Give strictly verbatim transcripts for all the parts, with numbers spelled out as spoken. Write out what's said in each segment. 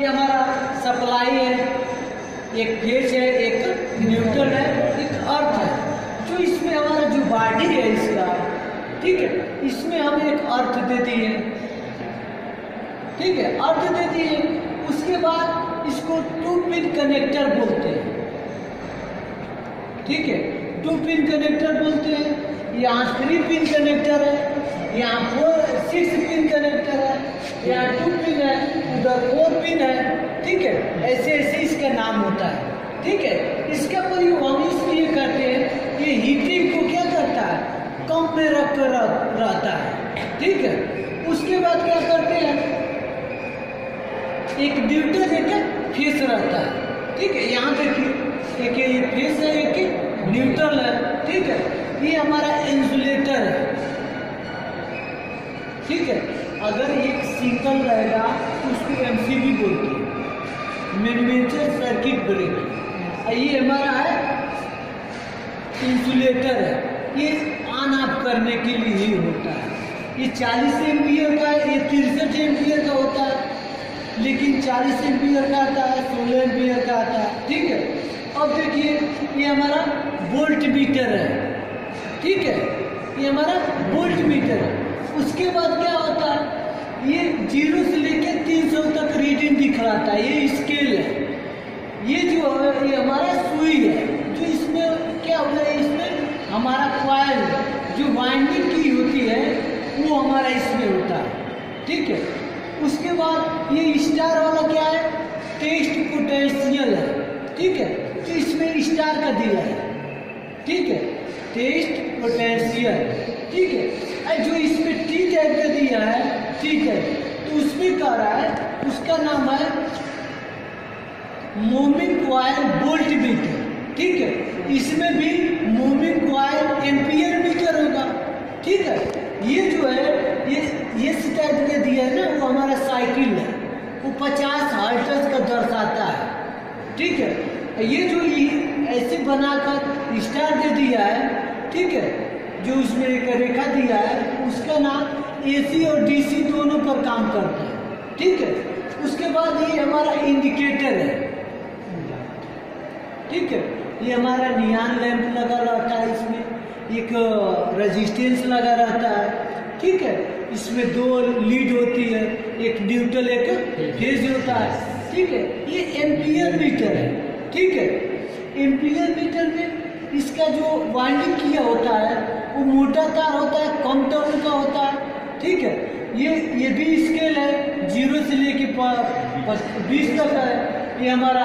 ये हमारा सप्लाई है, एक फेज है, एक न्यूट्रल है, एक अर्थ है। जो इसमें हमारा जो बॉडी है इसका, ठीक है, इसमें हम एक अर्थ दे दिए, ठीक है, अर्थ दे दिए। उसके बाद इसको टू पिन कनेक्टर बोलते हैं, ठीक है, टू पिन कनेक्टर बोलते हैं। यहाँ थ्री पिन कनेक्टर है, यहाँ फोर सिक्स पिन कनेक्टर है, यहाँ टू पिन है, उधर फोर पिन है, ठीक है, ऐसे ऐसे इसका नाम होता है, ठीक है। इसका प्रयोग हम इसलिए करते हैं, ये हीटिंग को क्या करता है, कम में रख कर रहता है, ठीक है। उसके बाद क्या करते हैं, एक ड्यूटर एक फेस रहता है, ठीक है, यहाँ देखिए एक ये फेस है, एक न्यूट्रल है, ठीक है। ये हमारा इंसुलेटर है, ठीक है। अगर एक सिंगल रहेगा तो उसको एमसीबी बोलते हैं, मैन्युफैक्चर सर्किट ब्रेकर। ये हमारा है इंसुलेटर है, ये ऑन ऑफ करने के लिए ही होता है। ये चालीस एम्पियर का है, ये तिरसठ एम्पियर का होता है, लेकिन चालीस एम्पियर का आता है, सोलह एम्पियर का आता है, ठीक है। अब देखिए ये हमारा वोल्ट मीटर है, ठीक है, ये हमारा वोल्ट मीटर है। उसके बाद क्या होता है, ये जीरो से लेकर तीन सौ तक रीडिंग दिखलाता है, ये स्केल है। ये जो है ये हमारा सुई है, जो इसमें क्या होता है, इसमें हमारा कॉइल जो वाइंडिंग की होती है वो हमारा इसमें होता है, ठीक है। उसके बाद ये स्टार वाला क्या है, टेस्ट पोटेंशियल है, ठीक है, तो इसमें स्टार का दिया है, ठीक है, टेस्ट पोटेंशियल, ठीक है। जो इसमें टी टाइप का दिया है, ठीक है, तो उसमें कह रहा है, उसका नाम है मूविंग कॉइल वोल्ट मीटर, ठीक है। इसमें भी मूविंग कॉइल एम्पियर मीटर होगा, ठीक है। ये जो है ये ये टाइप का दिया है ना, वो हमारा साइकिल है, वो पचास हर्ट्ज का दर्शाता है, ठीक है। ये जो ये ऐसे बनाकर स्टार दे दिया है, ठीक है, जो उसमें एक रेखा दिया है, उसका नाम एसी और डीसी दोनों पर काम करता है, ठीक है। उसके बाद ये हमारा इंडिकेटर है, ठीक है, ये हमारा नियॉन लैंप लगा रहता है, इसमें एक रेजिस्टेंस लगा रहता है, ठीक है। इसमें दो लीड होती है, एक न्यूट्रल एक फेज होता है, ठीक है। ये एम्पियर मीटर है, ठीक है। एम्पियर मीटर में इसका जो वाइंडिंग किया होता है वो मोटा तार होता है, कम टर्न का होता है, ठीक है। ये ये भी स्केल है, जीरो से लेके बीस तक है। ये हमारा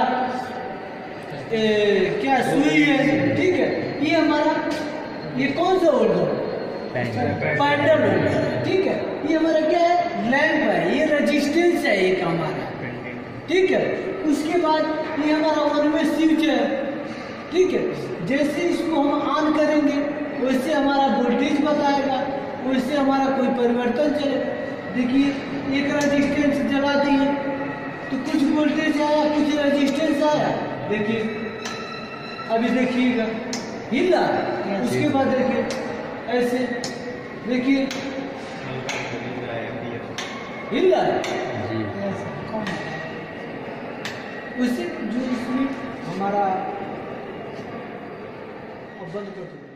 ए, क्या सुई है, ठीक है। ये हमारा ये कौन सा होल्डर, पैडल होल्डर, ठीक है। ये हमारा क्या है, लैंप है, ये रेजिस्टेंस है एक हमारा, ठीक है। उसके बाद ये हमारा वन वे स्विच है, ठीक है। जैसे इसको हम ऑन करेंगे वैसे हमारा वोल्टेज बताएगा, वैसे हमारा कोई परिवर्तन चलेगा। देखिए एक रेजिस्टेंस जला दिए तो कुछ वोल्टेज आया, कुछ रेजिस्टेंस आया, देखिए अभी देखिएगा हिला, उसके बाद देखिए ऐसे देखिए हिला, उससे जो इसमें हमारा बंद कर दो।